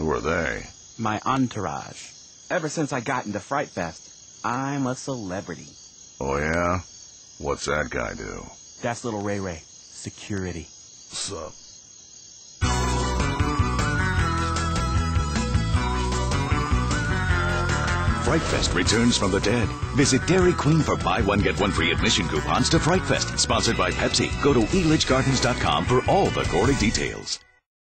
Who are they? My entourage. Ever since I got into Fright Fest, I'm a celebrity. Oh, yeah? What's that guy do? That's little Ray Ray. Security. Sup? Fright Fest returns from the dead. Visit Dairy Queen for buy one, get one free admission coupons to Fright Fest. Sponsored by Pepsi. Go to elitchgardens.com for all the gory details.